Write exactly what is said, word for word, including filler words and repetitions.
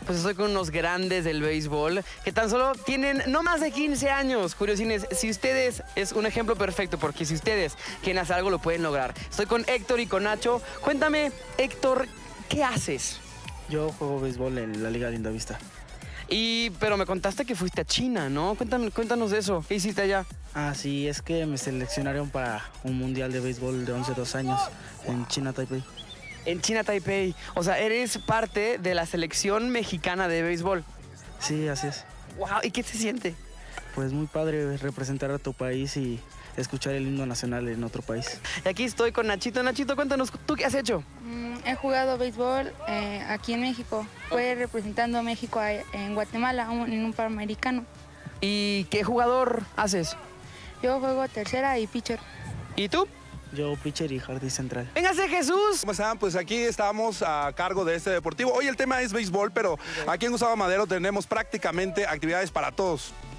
Pues estoy con unos grandes del béisbol que tan solo tienen no más de quince años. Curiosines, si ustedes, es un ejemplo perfecto, porque si ustedes quieren hacer algo, lo pueden lograr. Estoy con Héctor y con Nacho. Cuéntame, Héctor, ¿qué haces? Yo juego béisbol en la Liga Lindavista. Y, pero me contaste que fuiste a China, ¿no? Cuéntame, cuéntanos de eso. ¿Qué hiciste allá? Ah, sí, es que me seleccionaron para un mundial de béisbol de once a dos años en China, Taipei. En China, Taipei. O sea, eres parte de la selección mexicana de béisbol. Sí, así es. Wow, ¿y qué se siente? Pues muy padre representar a tu país y escuchar el himno nacional en otro país. Y aquí estoy con Nachito. Nachito, cuéntanos, ¿tú qué has hecho? Mm, he jugado béisbol eh, aquí en México. Fue representando a México a- en Guatemala un- en un Panamericano. ¿Y qué jugador haces? Yo juego tercera y pitcher. ¿Y tú? Yo pitcher y jardín central. ¡Véngase, Jesús! ¿Cómo están? Pues aquí estamos a cargo de este deportivo. Hoy el tema es béisbol, pero aquí en Gustavo Madero tenemos prácticamente actividades para todos.